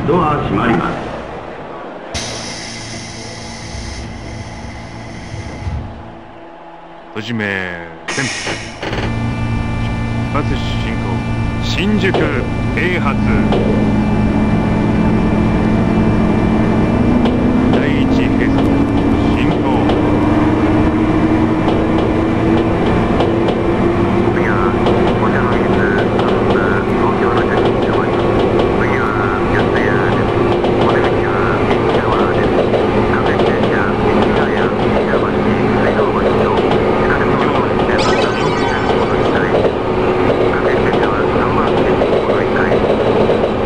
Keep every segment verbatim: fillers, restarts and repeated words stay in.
ドア閉まります。 閉じめ全部出発進行新宿 A 発第一ヘスト進行次はお茶の水東京の着に止まります。次は四谷です。お出口は駅川です。各駅停車駅ヶ谷、板橋、水道橋と地下鉄の乗り継ぎです。お乗り換えです。各駅停車はさんばん線にお乗り換えです。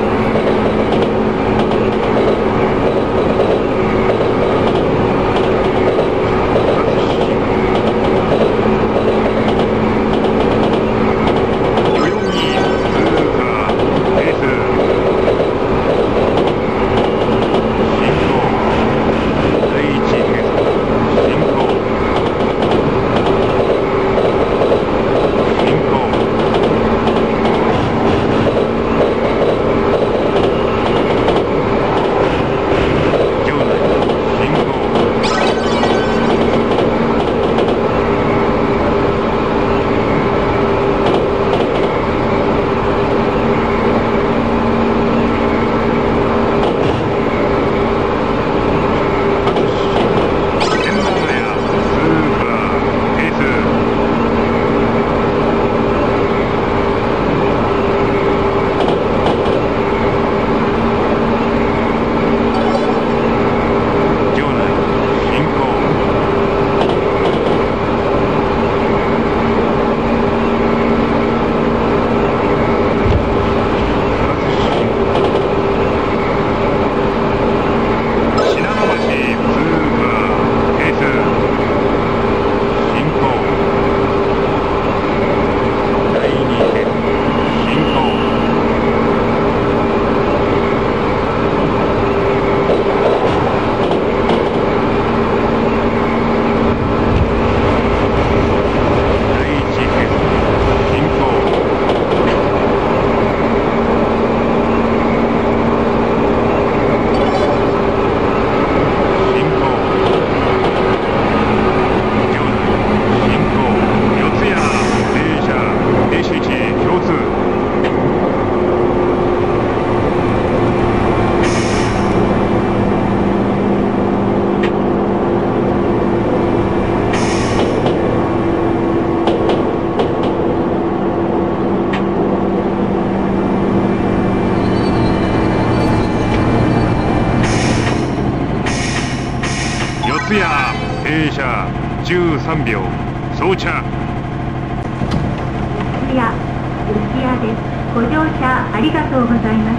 四谷停車じゅうさんびょう装着。 四谷、四谷です。ご乗車ありがとうございます。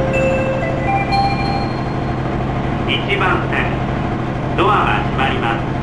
いちばん線ドアが閉まります。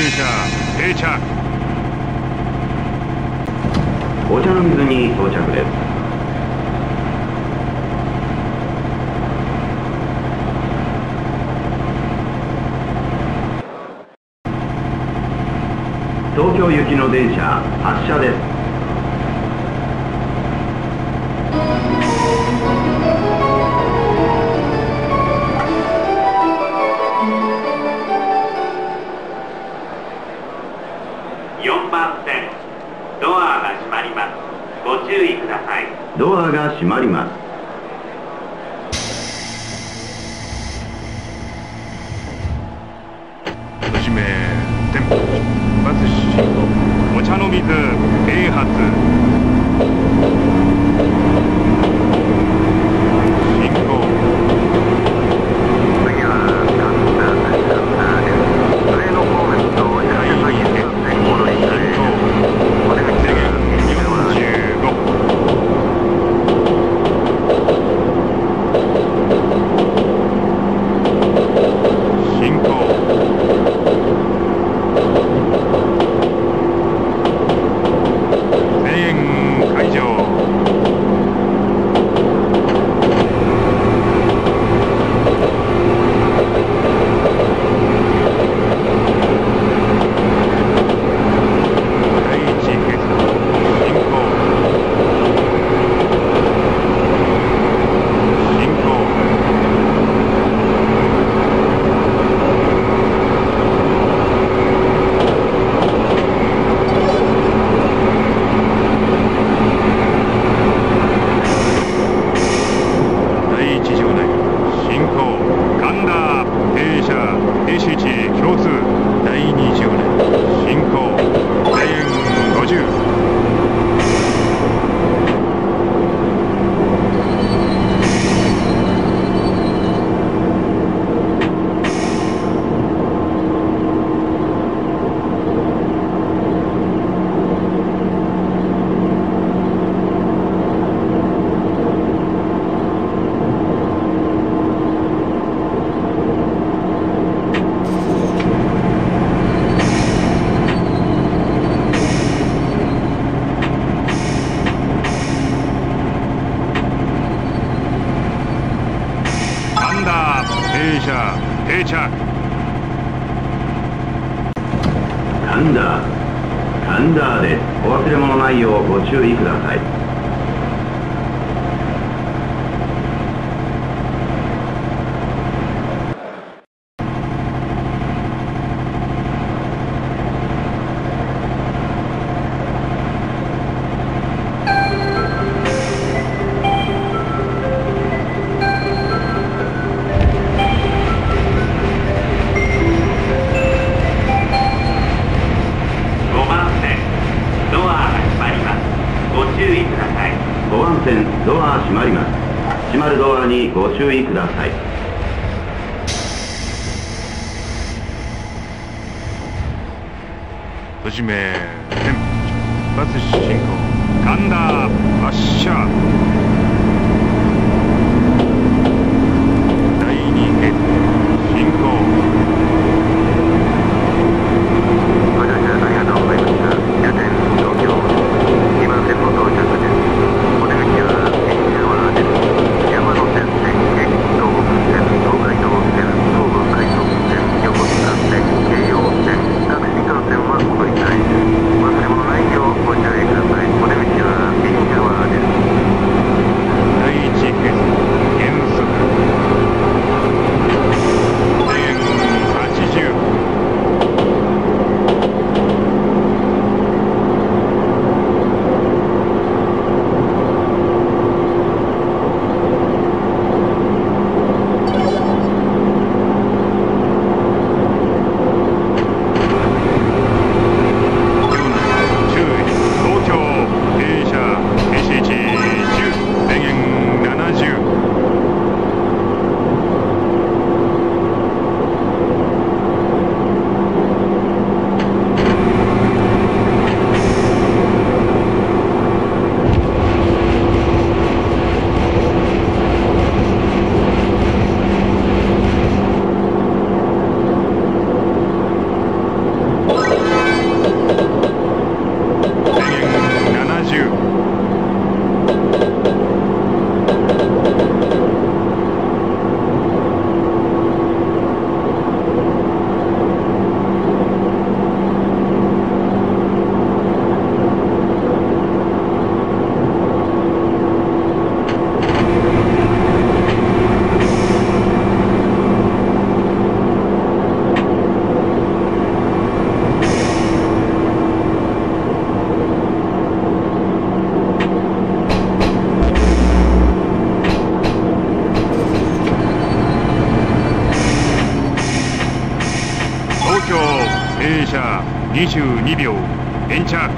車停車。 お茶の水に到着です。東京行きの電車発車です。 よんばん線、ドアが閉まります。ご注意ください。 ドアが閉まります。 はじめ店舗出発進行。お茶の水併発。進行。 次は神田大サンダーです。上野方面と車両に線路に停車。お出口は右側です。 進行。声援解除。第一閉鎖。進行。進行。第一場内進行。神田停車停止位置共通。第二場内進行。声援ごじゅう。神田停車停着。 神田神田です。お忘れ物ないようご注意ください。 ごばん線、ドアが閉まります。ご注意ください。 ごばん線ドア閉まります。閉まるドアにご注意ください。 はじめ店舗出発進行。神田発車。第二閉鎖。進行。 ご乗車ありがとうございました。夜店東京にばん線の到着です。お出口は右側です。山手線、京東北線、東海道線、東武快速線、横須賀線、京葉線、各新幹線はお乗り換えです。忘れ物ないようご注意ください。お出口は右側です。 にじゅうにびょう延着。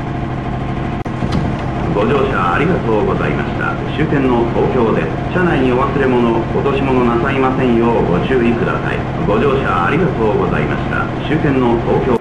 ご乗車ありがとうございました。終点の東京です。車内にお忘れ物、落とし物なさいませんようご注意ください。ご乗車ありがとうございました。終点の東京